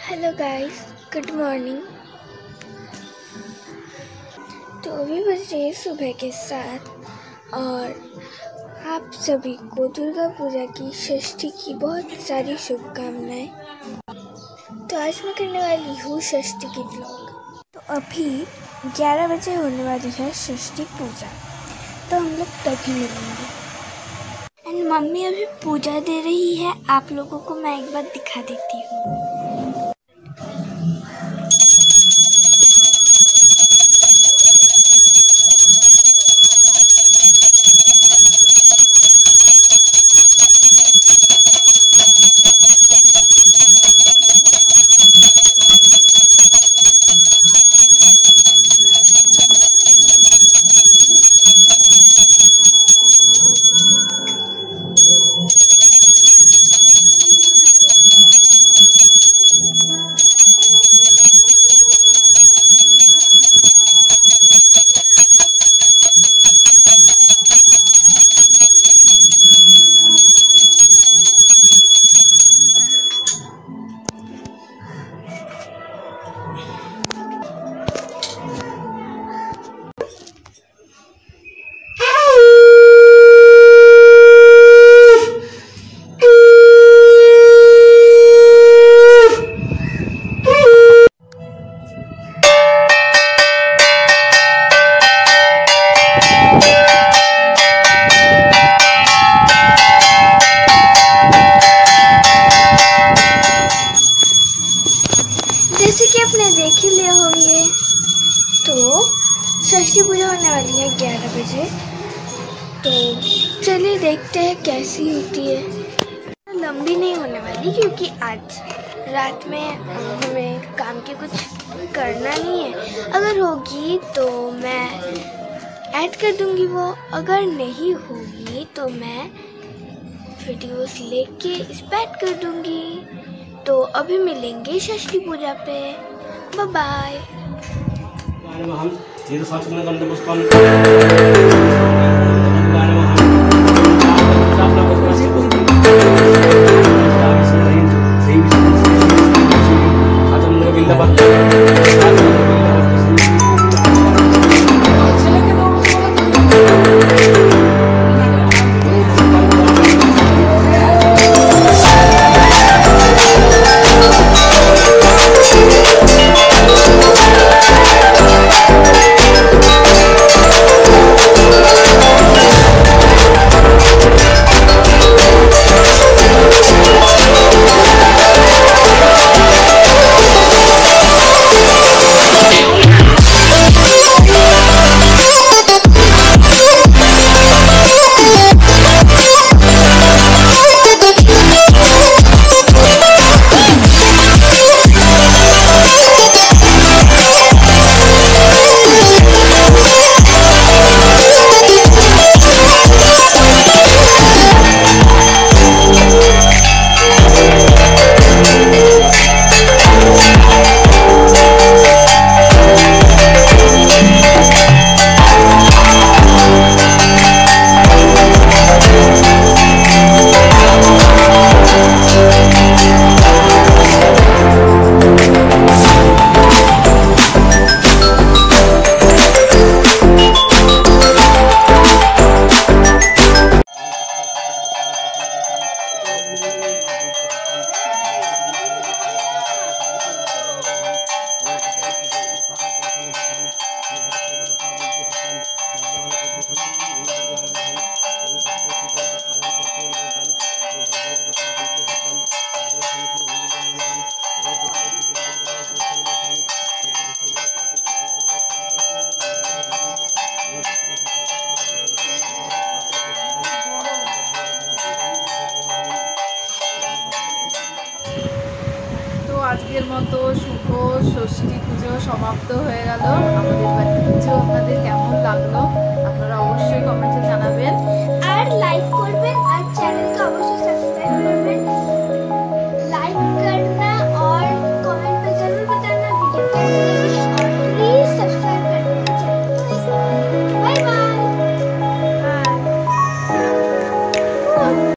Hello guys, good morning. तो अभी बज रहे हैं सुबह के 7 और आप सभी को दुर्गा पूजा की षष्ठी की बहुत सारी शुभकामनाएं। तो आज मैं करने वाली हूँ षष्ठी की व्लॉग। तो अभी 11 बजे होने वाली है षष्ठी पूजा, तो हम लोग तभी मिलेंगे। एंड मम्मी अभी पूजा दे रही है, आप लोगों को मैं एक बार दिखा देती हूँ। जैसे कि आपने देख ही लिया होंगे, तो षष्ठी पूजा होने वाली है 11 बजे। तो चलिए देखते हैं कैसी होती है। लंबी नहीं होने वाली क्योंकि आज रात में हमें काम के कुछ करना नहीं है। अगर होगी तो मैं ऐड कर दूंगी वो, अगर नहीं होगी तो मैं वीडियोस लेके इस पे ऐड कर दूंगी। तो अभी मिलेंगे षष्ठी पूजा पे। Bye bye. আজকের মতো শুভ ষষ্ঠী পুজো সমাপ্ত হয়ে গেল। আমাদের বাড়িতে পুজো আপনাদের কেমন লাগলো আপনারা অবশ্যই কমেন্টে জানাবেন আর লাইক করবেন।